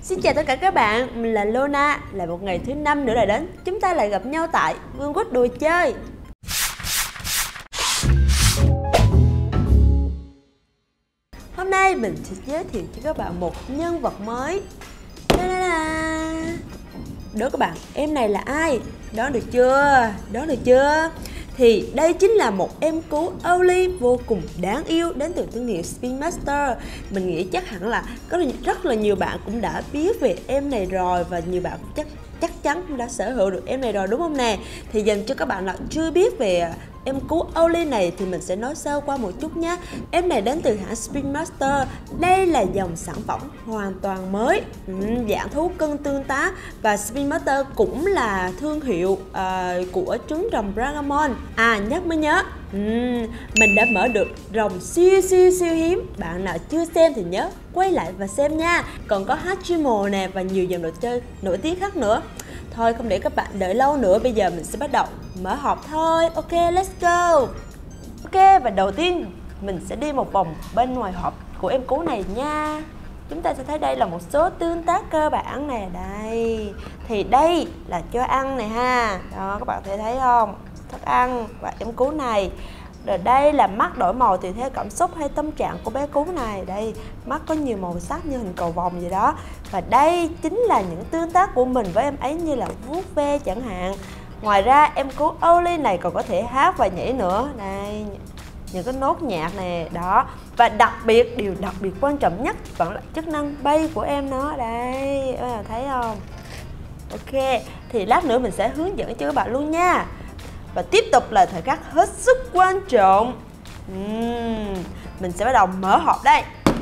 Xin chào tất cả các bạn, mình là Lona. Là một ngày thứ 5 nữa là đến, chúng ta lại gặp nhau tại Vương quốc đồ chơi. Hôm nay mình sẽ giới thiệu cho các bạn một nhân vật mới. Đố các bạn, em này là ai? Đoán được chưa? Đoán được chưa? Thì đây chính là một em cú Oli vô cùng đáng yêu đến từ thương hiệu Spin Master. Mình nghĩ chắc hẳn là có rất là nhiều bạn cũng đã biết về em này rồi, và nhiều bạn cũng chắc chắn cũng đã sở hữu được em này rồi, đúng không nè? Thì dành cho các bạn nào chưa biết về em cú Oli này thì mình sẽ nói sơ qua một chút nhé. Em này đến từ hãng Spin Master. Đây là dòng sản phẩm hoàn toàn mới, dạng thú cưng tương tác. Và Spin Master cũng là thương hiệu của trứng rồng Dragamon. Nhắc mới nhớ, mình đã mở được rồng siêu hiếm. Bạn nào chưa xem thì nhớ quay lại và xem nha. Còn có Hachimo nè và nhiều dòng đồ chơi nổi tiếng khác nữa. Thôi không để các bạn đợi lâu nữa, bây giờ mình sẽ bắt đầu mở hộp thôi. Ok, let's go. Ok, và đầu tiên mình sẽ đi một vòng bên ngoài hộp của em cú này nha. Chúng ta sẽ thấy đây là một số tương tác cơ bản nè. Đây, thì đây là cho ăn này ha. Đó, các bạn thể thấy không? Thức ăn và em cú này. Rồi đây là mắt đổi màu tùy theo cảm xúc hay tâm trạng của bé cú này. Đây, mắt có nhiều màu sắc như hình cầu vồng gì đó. Và đây chính là những tương tác của mình với em ấy, như là vuốt ve chẳng hạn. Ngoài ra em cú Oli này còn có thể hát và nhảy nữa. Đây, những cái nốt nhạc này đó. Và điều đặc biệt quan trọng nhất vẫn là chức năng bay của em nó. Đây, các bạn thấy không? Ok, thì lát nữa mình sẽ hướng dẫn cho các bạn luôn nha. Và tiếp tục là thời khắc hết sức quan trọng. Mình sẽ bắt đầu mở hộp đây.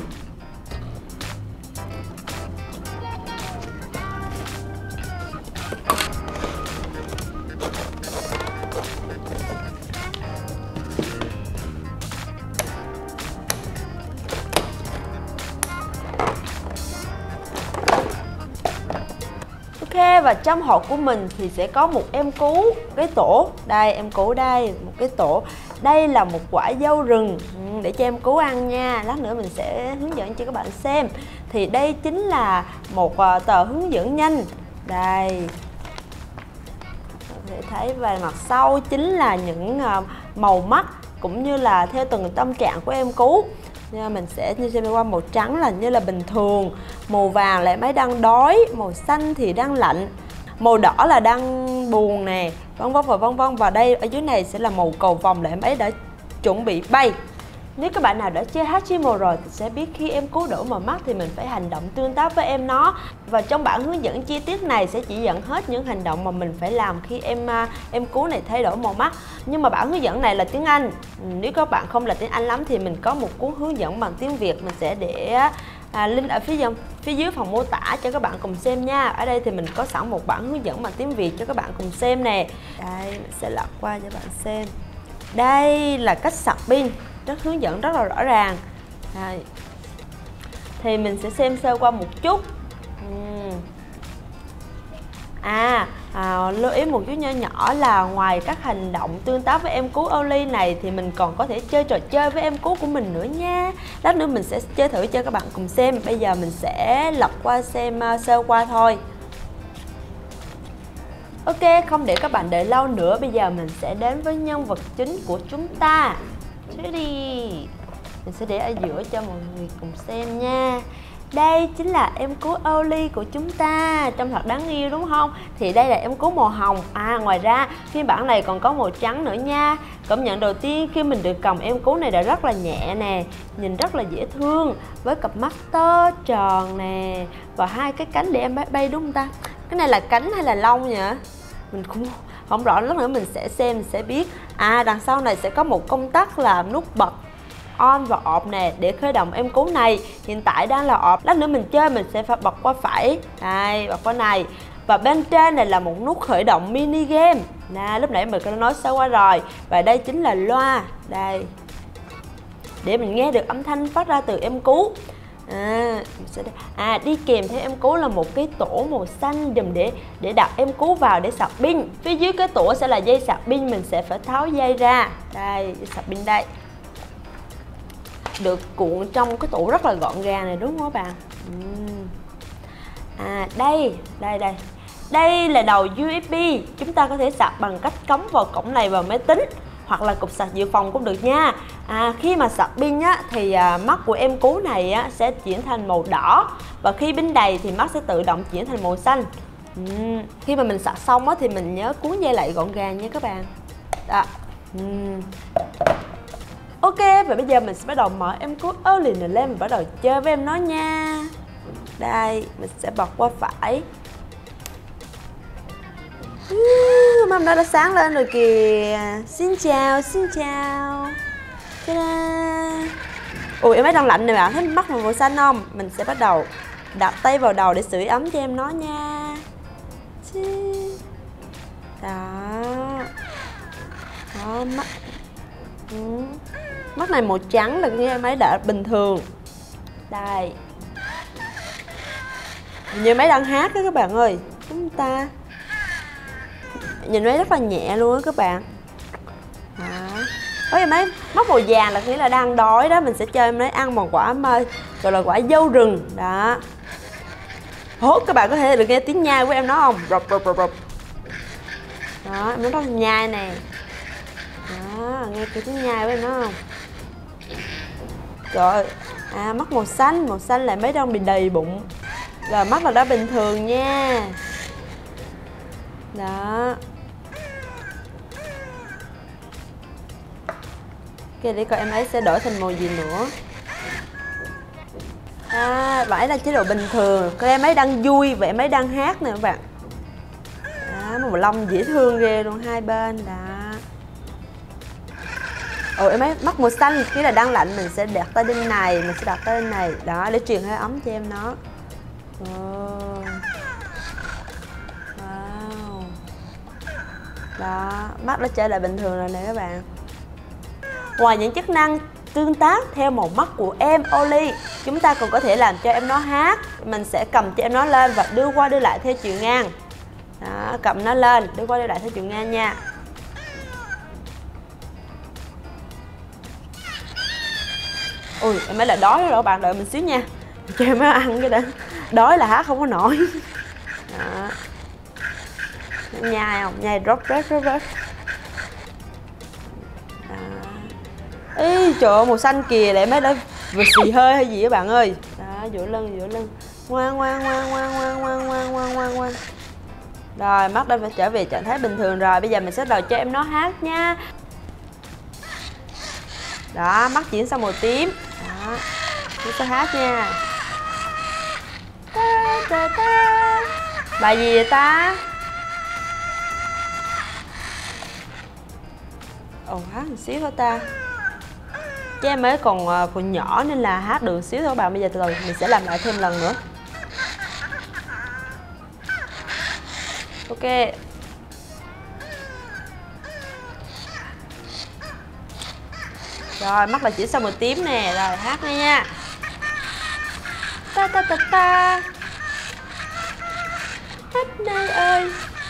Ok, và trong hộp của mình thì sẽ có một em cú, cái tổ. Đây, em cú đây, một cái tổ. Đây là một quả dâu rừng để cho em cú ăn nha. Lát nữa mình sẽ hướng dẫn cho các bạn xem. Thì đây chính là một tờ hướng dẫn nhanh. Đây, có thể thấy về mặt sau chính là những màu mắt cũng như là theo từng tâm trạng của em cú. Mình sẽ xem qua màu trắng là như là bình thường, màu vàng là em ấy đang đói, màu xanh thì đang lạnh, màu đỏ là đang buồn nè, vân vân và vân vân. Và đây ở dưới này sẽ là màu cầu vồng là em ấy đã chuẩn bị bay. Nếu các bạn nào đã chơi Hachimo rồi thì sẽ biết khi em cú đổi màu mắt thì mình phải hành động tương tác với em nó. Và trong bản hướng dẫn chi tiết này sẽ chỉ dẫn hết những hành động mà mình phải làm khi em cú này thay đổi màu mắt. Nhưng mà bản hướng dẫn này là tiếng Anh. Nếu các bạn không là tiếng Anh lắm thì mình có một cuốn hướng dẫn bằng tiếng Việt, mình sẽ để link ở phía dưới phần mô tả cho các bạn cùng xem nha. Ở đây thì mình có sẵn một bản hướng dẫn bằng tiếng Việt cho các bạn cùng xem nè. Đây, mình sẽ lật qua cho bạn xem. Đây là cách sạc pin, hướng dẫn rất là rõ ràng. Đây. Thì mình sẽ xem sơ qua một chút. Lưu ý một chút nhỏ là ngoài các hành động tương tác với em cú Oli này thì mình còn có thể chơi trò chơi với em cú của mình nữa nha. Lát nữa mình sẽ chơi thử cho các bạn cùng xem. Bây giờ mình sẽ lật qua xem sơ qua thôi. Ok, không để các bạn đợi lâu nữa, bây giờ mình sẽ đến với nhân vật chính của chúng ta. Chứ đi. Mình sẽ để ở giữa cho mọi người cùng xem nha. Đây chính là em cú Oli của chúng ta. Trông thật đáng yêu đúng không? Thì đây là em cú màu hồng. Ngoài ra phiên bản này còn có màu trắng nữa nha. Cảm nhận đầu tiên khi mình được cầm em cú này đã rất là nhẹ nè, nhìn rất là dễ thương, với cặp mắt to tròn nè và hai cái cánh để em bay đúng không ta? Cái này là cánh hay là lông nhỉ? Mình cũng không rõ, lát nữa mình sẽ xem, mình sẽ biết. Đằng sau này sẽ có một công tắc là nút bật on và off nè để khởi động em cú này. Hiện tại đang là off, lát nữa mình chơi mình sẽ phải bật qua phải. Đây, bật qua này. Và bên trên này là một nút khởi động mini game. Lúc nãy mình có nói sơ qua rồi. Và đây chính là loa. Đây, để mình nghe được âm thanh phát ra từ em cú. Đi kèm theo em cú là một cái tổ màu xanh dùng để đặt em cú vào để sạc pin. Phía dưới cái tổ sẽ là dây sạc pin, mình sẽ phải tháo dây ra. Đây, dây sạc pin đây. Được cuộn trong cái tổ rất là gọn gàng này đúng không các bạn? Đây đây là đầu USB. Chúng ta có thể sạc bằng cách cắm vào cổng này vào máy tính hoặc là cục sạc dự phòng cũng được nha. Khi mà sạc pin á, thì mắt của em cú này á, sẽ chuyển thành màu đỏ, và khi pin đầy thì mắt sẽ tự động chuyển thành màu xanh. Khi mà mình sạc xong á, thì mình nhớ cuốn dây lại gọn gàng nha các bạn. Đó. Ok, và bây giờ mình sẽ bắt đầu mở em cú Early này lên và bắt đầu chơi với em nó nha. Đây, mình sẽ bật qua phải. Mâm nó đã sáng lên rồi kìa. Xin chào, xin chào. Ta-da. Ui, em ấy đang lạnh này bạn, thấy mắt màu xanh không? Mình sẽ bắt đầu đặt tay vào đầu để sưởi ấm cho em nó nha. Đó. Đó, mắt. Mắt này màu trắng là như em ấy đã bình thường. Đây. Như em ấy đang hát đó các bạn ơi. Chúng ta nhìn thấy rất là nhẹ luôn á các bạn. Em ấy mắt màu vàng là nghĩa là đang đói đó. Mình sẽ cho em ấy ăn một quả gọi là quả dâu rừng. Đó. Các bạn có thể được nghe tiếng nhai của em nó không? Rộp rộp rộp rộp. Đó, em nó rất là nhai nè. Đó, nghe cái tiếng nhai của em nó không? Rồi, mắt màu xanh là mấy đang bị đầy bụng. Rồi mắt là đã bình thường nha. Đó. Ok, để coi em ấy sẽ đổi thành màu gì nữa. Vải là chế độ bình thường. Coi em ấy đang vui và em ấy đang hát nè các bạn. Màu lông dễ thương ghê luôn, hai bên. Đó. Em ấy mắt màu xanh, khi là đang lạnh mình sẽ đặt tay bên này, đó để truyền hơi ấm cho em nó. Wow. Đó, mắt nó trở lại bình thường rồi nè các bạn. Ngoài những chức năng tương tác theo màu mắt của em Oli, chúng ta còn có thể làm cho em nó hát. Mình sẽ cầm cho em nó lên và đưa qua đưa lại theo chiều ngang. Đó, cầm nó lên, đưa qua đưa lại theo chiều ngang nha. Ui, em ấy là đói rồi các bạn, đợi mình xíu nha. Cho em nó ăn cái đã. Đói là hát không có nổi. Đó. Nhai không? Nhai rớt. Ý, trời ơi, màu xanh kìa, để mấy đã vừa xì hơi hay gì các bạn ơi. Đó, giữa lưng. Ngoan. Rồi, mắt đã trở về trạng thái bình thường rồi. Bây giờ mình sẽ đầu cho em nó hát nha. Đó, mắt chuyển sang màu tím. Đó, mình sẽ hát nha. Bài gì vậy ta? Hát một xíu thôi ta. Chứ em ấy còn nhỏ nên là hát được xíu thôi các bạn. Bây giờ từ từ mình sẽ làm lại thêm lần nữa. Ok. Rồi, mắt là chỉ sang màu tím nè. Rồi, hát đi nha. Ta. Hát đây ơi.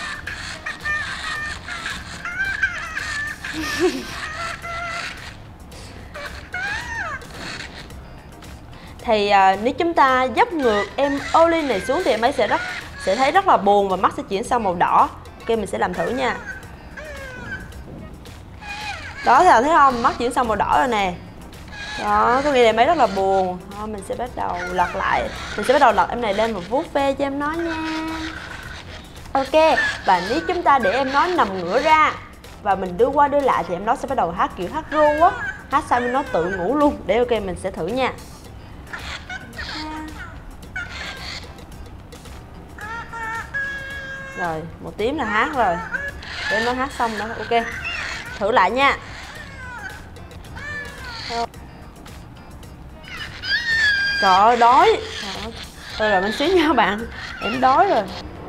Thì nếu chúng ta dốc ngược em Oli này xuống thì em ấy sẽ thấy rất là buồn và mắt sẽ chuyển sang màu đỏ. Ok, mình sẽ làm thử nha. Đó, thấy không? Mắt chuyển sang màu đỏ rồi nè. Đó, có nghĩa là em ấy rất là buồn. Thôi, mình sẽ bắt đầu lật lại. Mình sẽ bắt đầu lật em này lên và vuốt ve cho em nó nha. Ok, và nếu chúng ta để em nó nằm ngửa ra và mình đưa qua đưa lại thì em nó sẽ bắt đầu hát kiểu hát ru á. Hát xong nó tự ngủ luôn. Để ok, mình sẽ thử nha. Rồi, một tím là hát rồi. Để nó hát xong đó, ok. Thử lại nha. Trời ơi, đói. Rồi mình xíu nha bạn. Em đói rồi.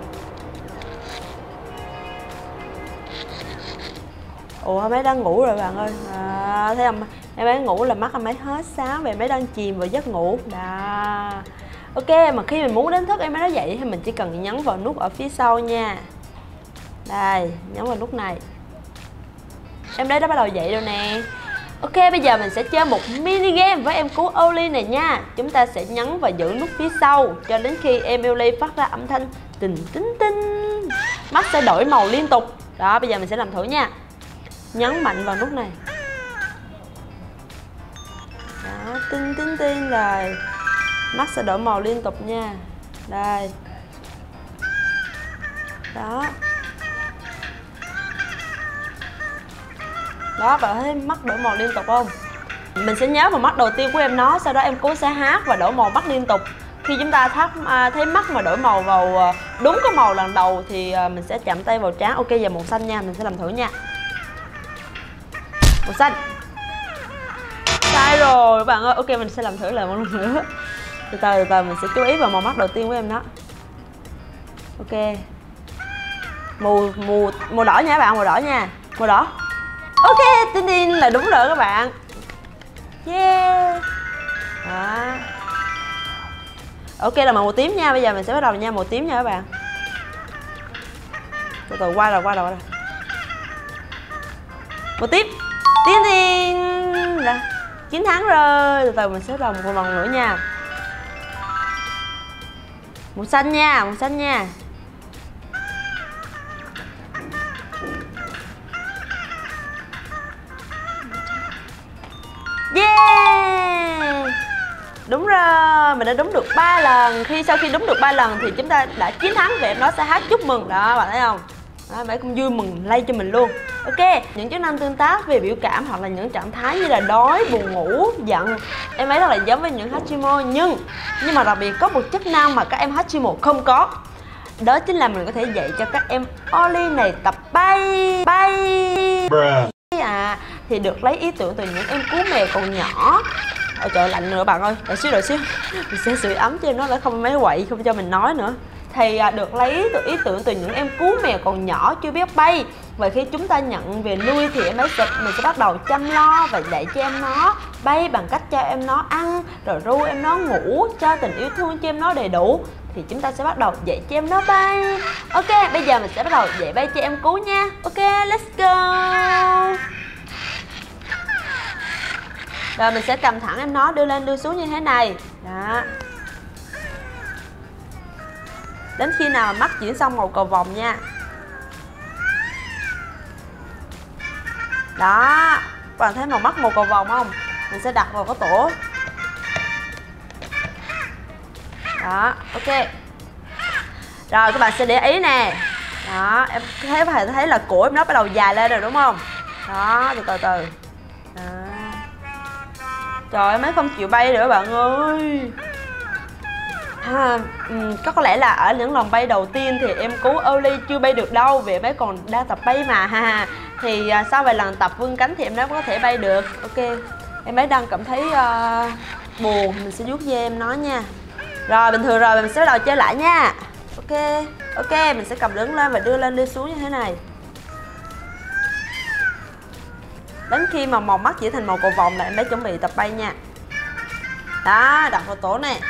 Em ấy đang ngủ rồi bạn ơi. Thấy không? Em ấy ngủ là mắt em ấy hết sáng và em ấy đang chìm vào giấc ngủ. Đó. Ok, mà khi mình muốn đánh thức em ấy nó dậy thì mình chỉ cần nhấn vào nút ở phía sau nha. Đây, nhấn vào nút này. Em đấy đã bắt đầu dậy rồi nè. Ok, bây giờ mình sẽ chơi một mini game với em cú Oli này nha. Chúng ta sẽ nhấn và giữ nút phía sau cho đến khi em Oli phát ra âm thanh tình tinh tinh. Mắt sẽ đổi màu liên tục. Đó, bây giờ mình sẽ làm thử nha. Nhấn mạnh vào nút này. Đó, tinh tinh tinh rồi. Mắt sẽ đổi màu liên tục nha. Đây. Đó. Đó, bạn thấy mắt đổi màu liên tục không? Mình sẽ nhớ vào mắt đầu tiên của em nó, sau đó em cú sẽ hát và đổi màu mắt liên tục. Khi chúng ta thấy mắt mà đổi màu vào đúng cái màu lần đầu thì mình sẽ chạm tay vào trán. Ok, giờ màu xanh nha, mình sẽ làm thử nha. Màu xanh. Sai rồi các bạn ơi. Ok, mình sẽ làm thử lại một lần nữa. Từ từ mình sẽ chú ý vào màu mắt đầu tiên của em nó. Ok. Màu đỏ nha các bạn, màu đỏ nha. Màu đỏ. Ok, tin tin là đúng rồi các bạn. Yeah. Đó. Ok, là màu tím nha. Bây giờ mình sẽ bắt đầu nha, màu tím nha các bạn. Từ từ qua rồi. Màu tím. Tin tin. Chiến thắng rồi. Từ từ mình sẽ bắt đầu một vòng nữa nha. Màu xanh nha, màu xanh nha. Yeah. Đúng rồi, mình đã đúng được 3 lần. Sau khi đúng được 3 lần thì chúng ta đã chiến thắng và em nó sẽ hát chúc mừng. Đó, bạn thấy không? Đó, mấy cũng vui mừng lay cho mình luôn. Ok, những chức năng tương tác về biểu cảm hoặc là những trạng thái như là đói, buồn ngủ, giận, em ấy rất là giống với những Hachimo. Nhưng mà đặc biệt có một chức năng mà các em Hachimo không có. Đó chính là mình có thể dạy cho các em Oli này tập bay. Thì được lấy ý tưởng từ những em cú mèo còn nhỏ. Ôi trời, lạnh nữa bạn ơi. Đợi xíu. Mình sẽ sưởi ấm cho em nó để không máy quậy, không cho mình nói nữa. Thì được lấy ý tưởng từ những em cú mèo còn nhỏ chưa biết bay. Và khi chúng ta nhận về nuôi thì mình sẽ bắt đầu chăm lo và dạy cho em nó bay bằng cách cho em nó ăn, rồi ru em nó ngủ, cho tình yêu thương cho em nó đầy đủ. Thì chúng ta sẽ bắt đầu dạy cho em nó bay. Ok, bây giờ mình sẽ bắt đầu dạy bay cho em cú nha. Ok, let's go. Rồi mình sẽ cầm thẳng em nó đưa lên đưa xuống như thế này. Đó. Đến khi nào mà mắt chuyển xong màu cầu vồng nha. Đó. Các bạn thấy mắt màu cầu vồng không? Mình sẽ đặt vào cái tổ. Đó, ok. Rồi các bạn sẽ để ý nè. Đó, em thấy là cổ em nó bắt đầu dài lên rồi đúng không? Đó, từ từ. Đó. Trời ơi, mấy không chịu bay nữa bạn ơi. Có lẽ là ở những lần bay đầu tiên thì em cú Oli chưa bay được đâu, vì em ấy còn đang tập bay mà. Thì sau vài lần tập vươn cánh thì em nó có thể bay được. Ok, em ấy đang cảm thấy buồn, mình sẽ vuốt ve em nó nha. Rồi, bình thường rồi mình sẽ bắt đầu chơi lại nha. Ok, mình sẽ cầm đứng lên và đưa lên đưa xuống như thế này. Đến khi mà màu mắt chỉ thành màu cầu vồng là em bé chuẩn bị tập bay nha. Đó, đặt vào tổ này.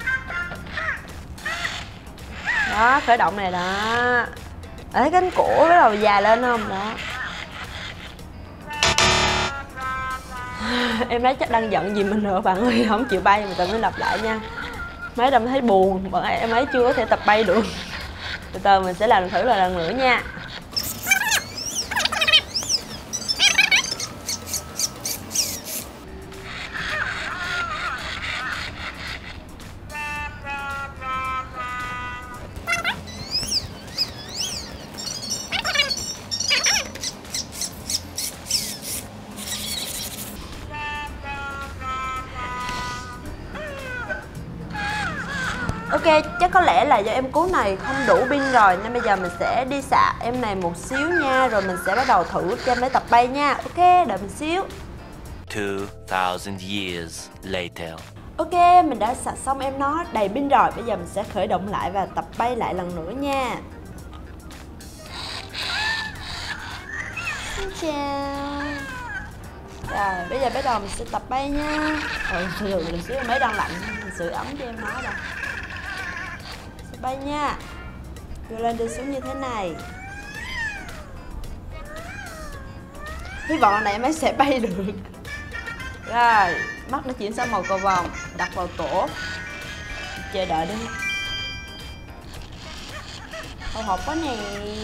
Đó, khởi động này đó. Ở cánh cổ bắt đầu dài lên không? Đó. Em bé chắc đang giận gì mình nữa bạn ơi, không chịu bay, mình tự mới lặp lại nha. Mấy đâm thấy buồn, bọn em ấy chưa có thể tập bay được. Từ từ mình sẽ làm thử lại lần nữa nha. Ok, chắc có lẽ là do em cú này không đủ pin rồi, nên bây giờ mình sẽ đi xạ em này một xíu nha. Rồi mình sẽ bắt đầu thử cho em ấy tập bay nha. Ok, đợi mình xíu. 2000 years later. Ok, mình đã xạ xong em nó đầy pin rồi. Bây giờ mình sẽ khởi động lại và tập bay lại lần nữa nha. Xin chào. Rồi, bây giờ bắt đầu mình sẽ tập bay nha. Từ xíu em ấy đang lạnh, mình sưởi ấm cho em nó rồi. Sẽ bay nha. Đưa lên đưa xuống như thế này. Hy vọng lần này em ấy sẽ bay được. Rồi, mắt nó chuyển sang màu cầu vồng, đặt vào tổ. Chờ đợi đi. Hồi hộp quá nè.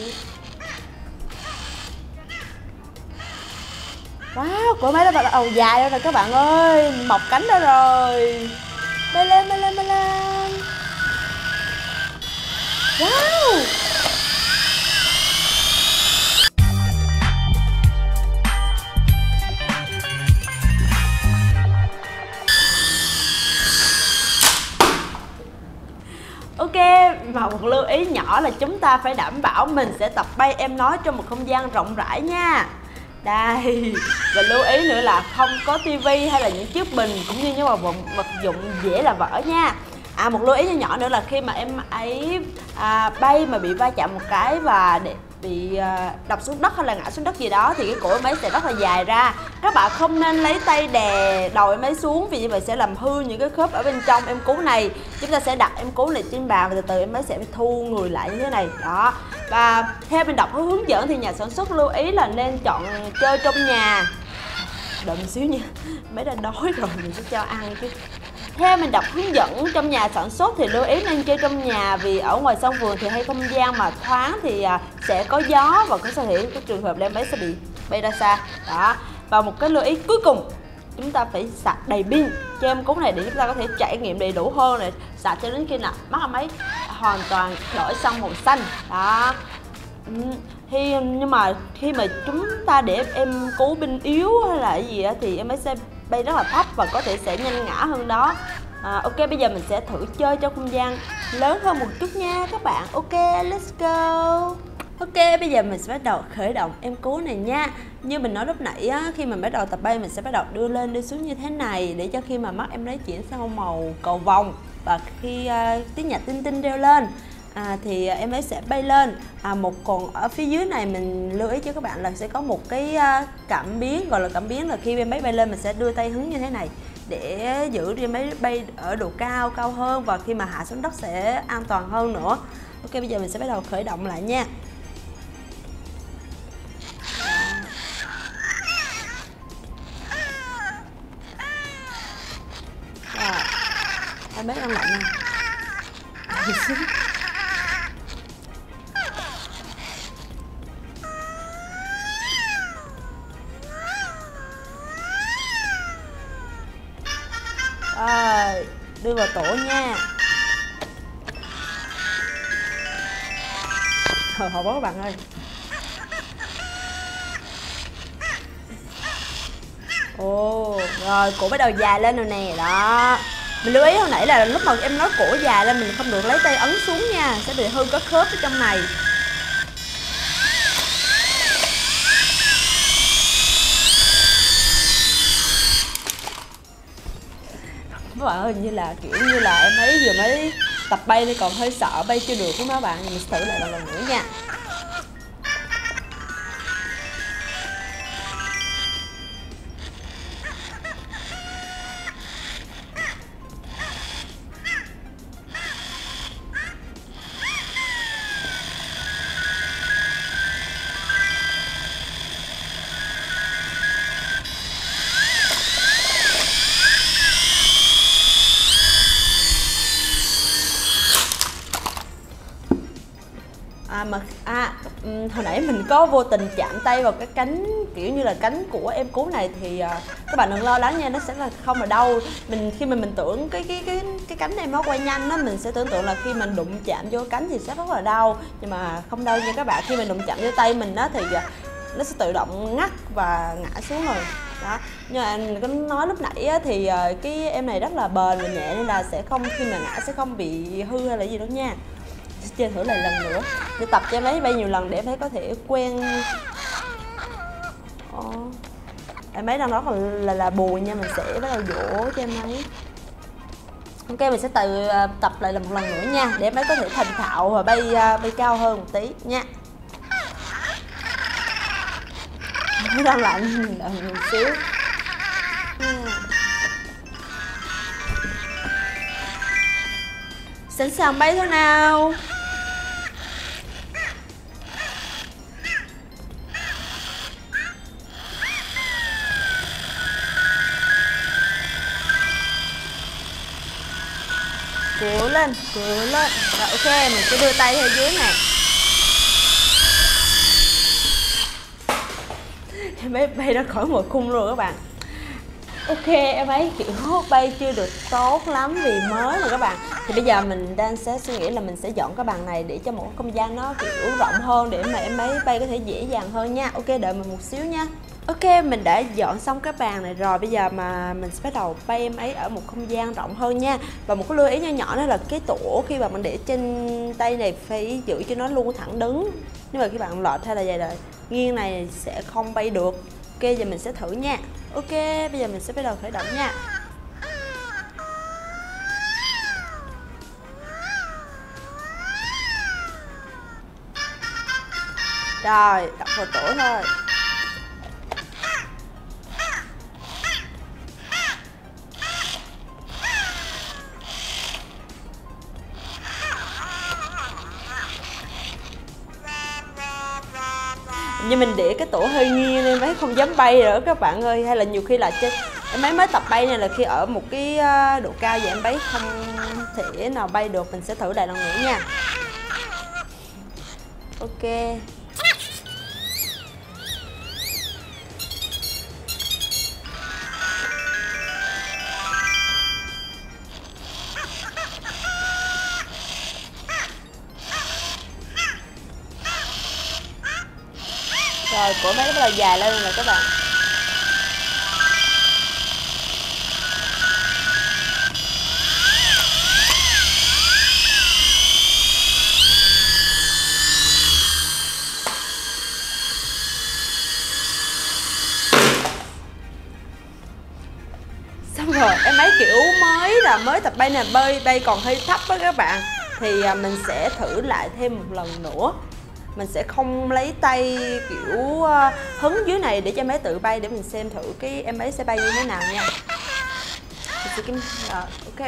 Wow, cổ máy đã bắt đầu dài rồi nè các bạn ơi. Mọc cánh đó rồi. Bay lên, bay lên, bay lên. Wow. Ok, và một lưu ý nhỏ là chúng ta phải đảm bảo mình sẽ tập bay em nói trong một không gian rộng rãi nha. Đây, và lưu ý nữa là không có tivi hay là những chiếc bình cũng như những vật dụng dễ là vỡ nha. Một lưu ý nhỏ nữa là khi mà em ấy bay mà bị va chạm một cái và bị đập xuống đất hay là ngã xuống đất gì đó thì cái cổ em ấy sẽ rất là dài ra. Các bạn không nên lấy tay đè đầu em ấy xuống vì như vậy sẽ làm hư những cái khớp ở bên trong em cú này. Chúng ta sẽ đặt em cú này trên bàn và từ từ em ấy sẽ thu người lại như thế này đó. Và theo mình đọc hướng dẫn thì nhà sản xuất lưu ý là nên chọn chơi trong nhà. Đợi một xíu nha, mấy đã đói rồi mình sẽ cho ăn chứ. Theo mình đọc hướng dẫn trong nhà sản xuất thì lưu ý nên chơi trong nhà vì ở ngoài sân vườn thì hay không gian mà thoáng thì sẽ có gió và có thể hiện cái trường hợp em ấy sẽ bị bay ra xa đó. Và một cái lưu ý cuối cùng, chúng ta phải sạc đầy pin cho em cú này để chúng ta có thể trải nghiệm đầy đủ hơn này, sạc cho đến khi nào mắt em ấy hoàn toàn đổi sang màu xanh đó. Nhưng mà khi mà chúng ta để em cú pin yếu hay là cái gì đó, thì em ấy sẽ bay rất là thấp và có thể sẽ nhanh ngã hơn đó. Ok, bây giờ mình sẽ thử chơi trong không gian lớn hơn một chút nha các bạn. Ok, let's go. Ok, bây giờ mình sẽ bắt đầu khởi động em cú này nha. Như mình nói lúc nãy á, khi mình bắt đầu tập bay mình sẽ bắt đầu đưa lên đưa xuống như thế này để cho khi mà mắt em ấy chuyển sang màu cầu vồng và khi tiếng nhạc tinh tinh reo lên thì em ấy sẽ bay lên. Còn ở phía dưới này mình lưu ý cho các bạn là sẽ có một cái cảm biến, gọi là cảm biến, là khi em ấy bay lên mình sẽ đưa tay hướng như thế này để giữ em ấy bay ở độ cao hơn và khi mà hạ xuống đất sẽ an toàn hơn nữa. Ok, bây giờ mình sẽ bắt đầu khởi động lại nha. Em bé ăn lạnh nha. Rồi, đưa vào tổ nha. Hồi hộp quá các bạn ơi. Rồi cổ bắt đầu dài lên rồi nè đó. Mình lưu ý hồi nãy là lúc mà em nói cổ dài lên mình không được lấy tay ấn xuống nha, sẽ bị hư các khớp ở trong này. Các bạn ơi, như là kiểu như là em ấy vừa mới tập bay nên còn hơi sợ bay chưa được của các bạn. Mình sẽ thử lại lần nữa nha. Hồi nãy mình có vô tình chạm tay vào cái cánh, kiểu như là cánh của em cú này thì các bạn đừng lo lắng nha, nó sẽ là không là đau. Khi mà mình tưởng cái cánh này nó quay nhanh đó, mình sẽ tưởng tượng là khi mình đụng chạm vô cánh thì sẽ rất là đau, nhưng mà không đau nha các bạn. Khi mình đụng chạm vô tay mình đó thì nó sẽ tự động ngắt và ngã xuống rồi đó. Nhưng mà mình có nói lúc nãy á, thì cái em này rất là bền và nhẹ nên là sẽ không, khi mà ngã sẽ không bị hư hay là gì đâu nha. Chơi thử lại lần nữa để tập cho em ấy bay nhiều lần để em ấy có thể quen. Em ấy đang rất là buồn nha, mình sẽ bắt đầu dỗ cho em ấy. Ok, mình sẽ tập lại một lần nữa nha để em ấy có thể thành thạo và bay cao hơn một tí nha. Nó đang lạnh, đợi một xíu. Sẵn sàng bay thôi nào. Cố lên, cố lên. Rồi ok, mình sẽ đưa tay theo dưới nè. Em ấy bay ra khỏi một khung rồi các bạn. Ok, em ấy kiểu bay chưa được tốt lắm vì mới mà các bạn. Thì bây giờ mình đang suy nghĩ là mình sẽ dọn cái bàn này để cho một không gian nó kiểu rộng hơn để mà em ấy bay có thể dễ dàng hơn nha. Ok, đợi mình một xíu nha. Ok, mình đã dọn xong cái bàn này rồi. Bây giờ mà mình sẽ bắt đầu bay em ấy ở một không gian rộng hơn nha. Và một cái lưu ý nho nhỏ đó là cái tổ khi mà mình để trên tay này phải giữ cho nó luôn thẳng đứng. Nếu mà các bạn lệch hay là vậy rồi nghiêng này sẽ không bay được. Ok, giờ mình sẽ thử nha. Ok, bây giờ mình sẽ bắt đầu khởi động nha. Rồi, đặt vào tổ thôi. Nhưng mình để cái tổ hơi nghiêng nên mấy không dám bay nữa các bạn ơi. Hay là nhiều khi là em ấy mới tập bay này là khi ở một cái độ cao vậy em ấy không thể nào bay được. Mình sẽ thử lại lần nữa nha. Ok. Rồi, cổ máy nó bắt đầu dài lên rồi các bạn. Xong rồi, em ấy kiểu mới tập bay nè, bay còn hơi thấp á các bạn. Thì mình sẽ thử lại thêm một lần nữa. Mình sẽ không lấy tay kiểu hứng dưới này để cho em ấy tự bay, để mình xem thử cái em ấy sẽ bay như thế nào nha. Ok.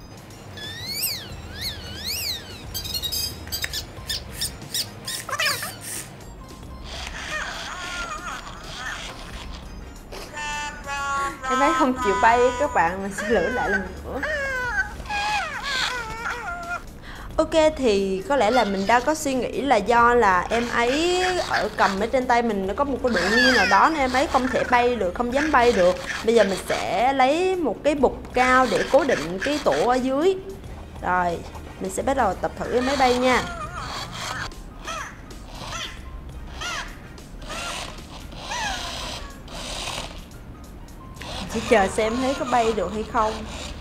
Em ấy không chịu bay các bạn, mình sẽ thử lại lần nữa. Ok, thì có lẽ là mình đã có suy nghĩ là do là em ấy cầm ở trên tay mình nó có một cái độ nghiêng nào đó nên em ấy không thể bay được, không dám bay được. Bây giờ mình sẽ lấy một cái bục cao để cố định cái tổ ở dưới. Rồi, mình sẽ bắt đầu tập thử em ấy bay nha. Chỉ chờ xem thấy có bay được hay không.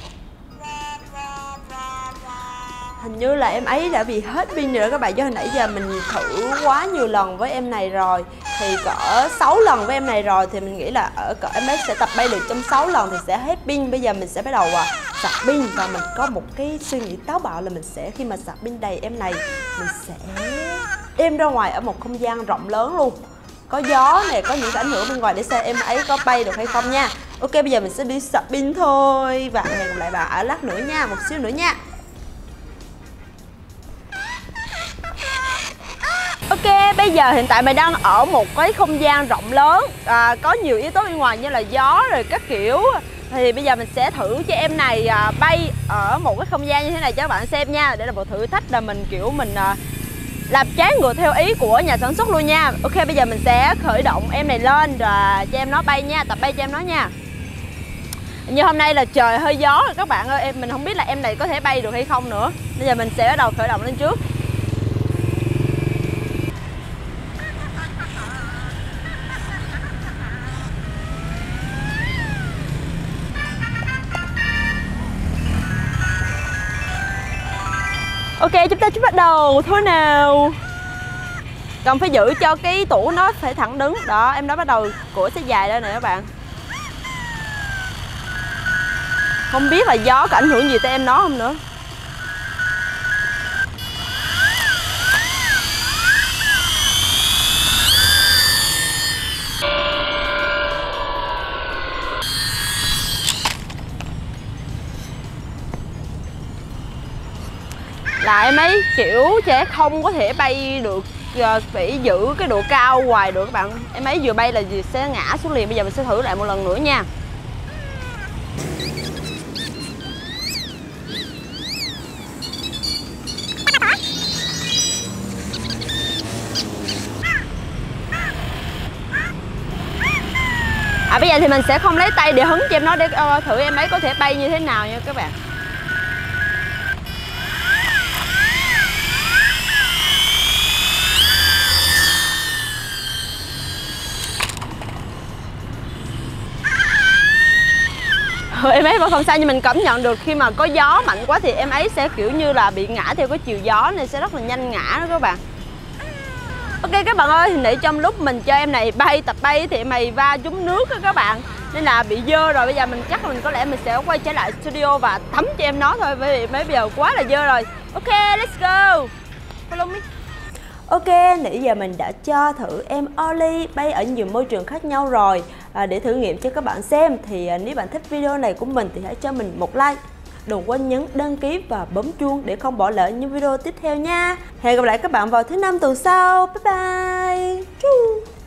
Hình như là em ấy đã bị hết pin rồi đó các bạn, do hồi nãy giờ mình thử quá nhiều lần với em này rồi. Thì cỡ 6 lần với em này rồi thì mình nghĩ là ở cỡ em ấy sẽ tập bay được trong 6 lần thì sẽ hết pin. Bây giờ mình sẽ bắt đầu sạc pin, và mình có một cái suy nghĩ táo bạo là mình sẽ khi mà sạc pin đầy em này mình sẽ đem ra ngoài ở một không gian rộng lớn luôn, có gió này, có những cái ảnh hưởng bên ngoài để xem em ấy có bay được hay không nha. Ok, bây giờ mình sẽ đi sạc pin thôi và hẹn gặp lại bạn ở lát nữa nha, một xíu nữa nha. Ok, bây giờ hiện tại mình đang ở một cái không gian rộng lớn, có nhiều yếu tố bên ngoài như là gió rồi các kiểu. Thì bây giờ mình sẽ thử cho em này bay ở một cái không gian như thế này cho các bạn xem nha. Để là một thử thách là mình làm trái ngược theo ý của nhà sản xuất luôn nha. Ok, bây giờ mình sẽ khởi động em này lên và cho em nó bay nha, tập bay cho em nó nha. Như hôm nay là trời hơi gió rồi các bạn ơi, mình không biết là em này có thể bay được hay không nữa. Bây giờ mình sẽ bắt đầu khởi động lên trước. Ok, chúng ta bắt đầu thôi nào. Cần phải giữ cho cái tủ nó phải thẳng đứng. Đó, em nó bắt đầu cổ sẽ dài lên nè các bạn. Không biết là gió có ảnh hưởng gì tới em nó không nữa. Là em ấy kiểu sẽ không có thể bay được, phải giữ cái độ cao hoài được các bạn. Em ấy vừa bay là sẽ ngã xuống liền. Bây giờ mình sẽ thử lại một lần nữa nha. Bây giờ thì mình sẽ không lấy tay để hứng cho em nó, để thử em ấy có thể bay như thế nào nha các bạn. Em ấy vẫn không sao, nhưng mình cảm nhận được khi mà có gió mạnh quá thì em ấy sẽ kiểu như là bị ngã theo cái chiều gió nên sẽ rất là nhanh ngã đó các bạn. Ok các bạn ơi, thì trong lúc mình cho em này tập bay thì em này va trúng nước đó các bạn, nên là bị dơ rồi. Bây giờ mình chắc là có lẽ mình sẽ quay trở lại studio và tắm cho em nó thôi, bởi vì mấy bây giờ quá là dơ rồi. Ok, let's go, follow me. Ok, nãy giờ mình đã cho thử em Ollie bay ở nhiều môi trường khác nhau rồi, để thử nghiệm cho các bạn xem. Thì nếu bạn thích video này của mình thì hãy cho mình một like. Đừng quên nhấn đăng ký và bấm chuông để không bỏ lỡ những video tiếp theo nha. Hẹn gặp lại các bạn vào thứ 5 tuần sau. Bye bye.